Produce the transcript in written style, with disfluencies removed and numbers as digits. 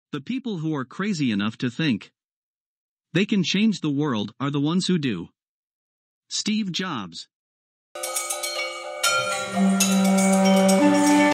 The people who are crazy enough to think they can change the world are the ones who do. Steve Jobs.